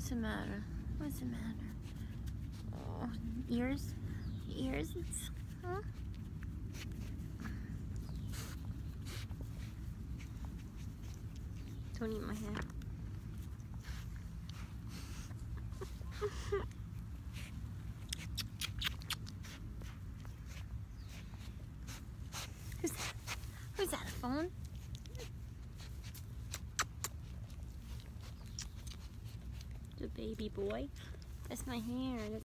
the matter? What's the matter? Oh, ears? Ears? Huh? Don't eat my hair. Who's that? Who's that, a phone? The baby boy. That's my hair.